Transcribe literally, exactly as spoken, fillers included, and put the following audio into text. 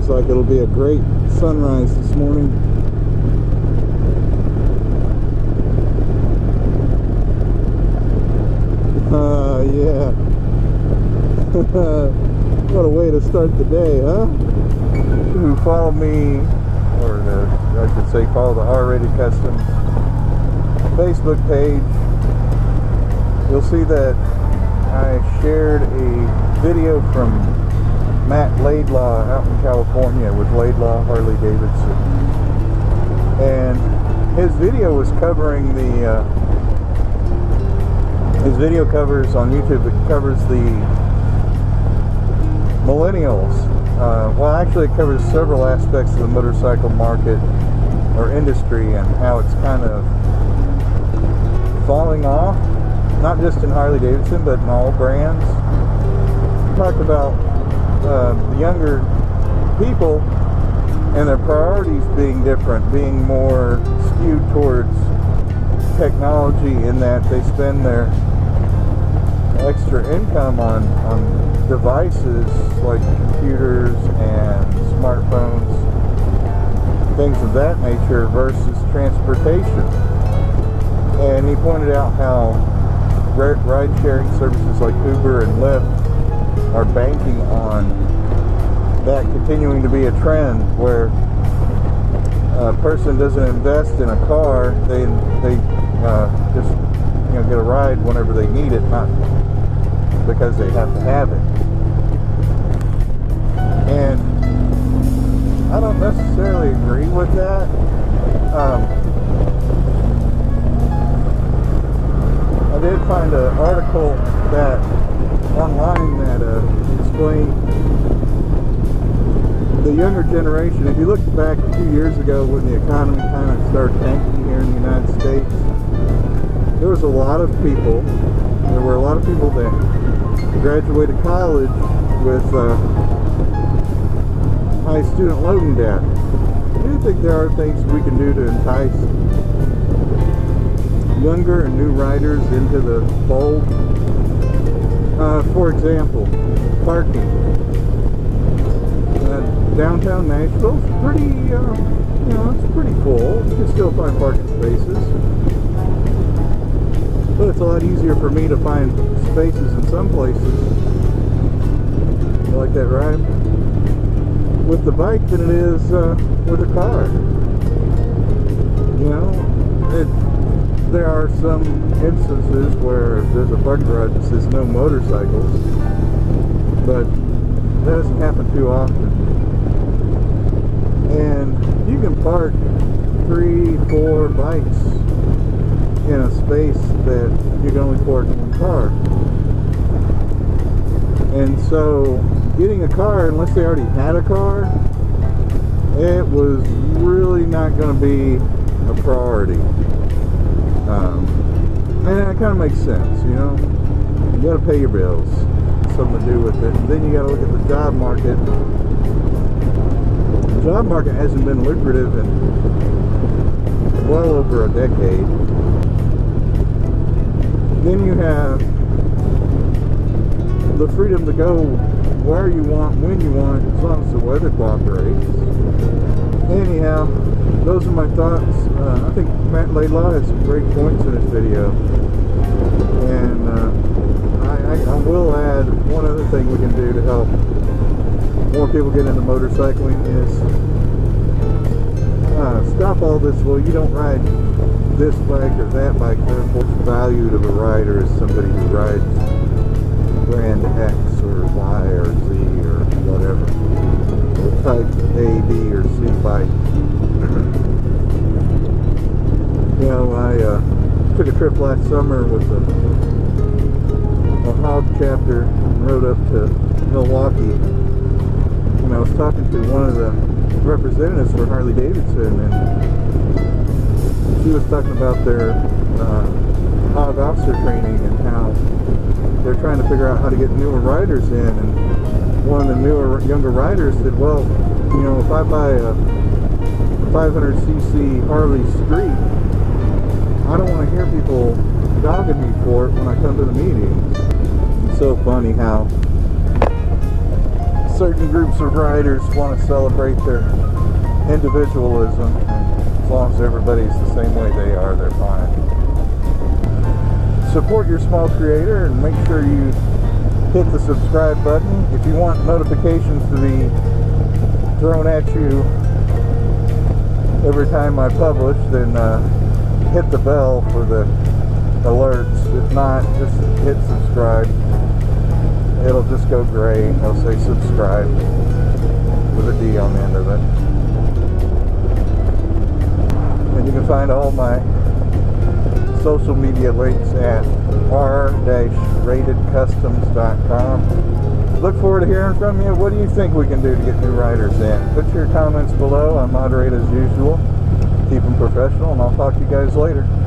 Looks like it'll be a great sunrise this morning. Uh, yeah. What a way to start the day, huh? Who follow me, or uh, I should say follow the R-Rated Customs Facebook page, you'll see that I shared a video from Matt Laidlaw out in California with Laidlaw Harley-Davidson, and his video was covering the uh, his video covers on YouTube, it covers the millennials. Uh, well, actually it covers several aspects of the motorcycle market or industry and how it's kind of falling off, not just in Harley-Davidson but in all brands. Talk about uh, the younger people and their priorities being different, being more skewed towards technology, in that they spend their extra income on, on devices like computers and smartphones, things of that nature, versus transportation. And he pointed out how ride-sharing services like Uber and Lyft are banking on that continuing to be a trend, where a person doesn't invest in a car, they they uh, just you know get a ride whenever they need it, not because they have to have it. And I don't necessarily agree with that. Um, I did find an article that online that uh, explained the younger generation. If you look back a few years ago when the economy kind of started tanking here in the United States, there was a lot of people, there were a lot of people that graduated college with uh, high student loan debt. I do think there are things we can do to entice younger and new riders into the fold. Uh, for example, parking. Uh, downtown Nashville's pretty, uh, you know, it's pretty full. You can still find parking spaces, but it's a lot easier for me to find spaces in some places. You like that ride? With the bike than it is uh, with a car. You know, it, there are some instances where there's a parking garage that says no motorcycles, but that doesn't happen too often. And you can park three, four bikes in a space that you can only park in one car. And so getting a car, unless they already had a car, it was really not going to be a priority. Um, and that kind of makes sense, you know. You got to pay your bills. It's something to do with it. And then you got to look at the job market. The job market hasn't been lucrative in well over a decade. Then you have the freedom to go where you want, when you want, as long as the weather cooperates. Anyhow, those are my thoughts. Uh, I think Matt Laidlaw had some great points in his video. And uh, I, I, I will add one other thing we can do to help more people get into motorcycling is uh, stop all this, well, you don't ride this bike or that bike. Therefore, valued of a rider is somebody who rides brand X or Y or Z or whatever, or type A, B, or C bike. You know, I uh, took a trip last summer with a, a hog chapter and rode up to Milwaukee, and I was talking to one of the representatives for Harley-Davidson, and she was talking about their uh, hog officer training and how they're trying to figure out how to get newer riders in. And one of the newer, younger riders said, well, you know, if I buy a five hundred c c Harley Street, I don't want to hear people dogging me for it when I come to the meetings. It's so funny how certain groups of riders want to celebrate their individualism. As long as everybody's the same way they are, they're fine. Support your small creator and make sure you hit the subscribe button. If you want notifications to be thrown at you every time I publish, then uh, hit the bell for the alerts. If not, just hit subscribe. It'll just go gray. It'll say subscribe with a D on the end of it. And you can find all my social media links at r dash rated customs dot com. Look forward to hearing from you. What do you think we can do to get new riders in? Put your comments below. I moderate as usual. Keep them professional, and I'll talk to you guys later.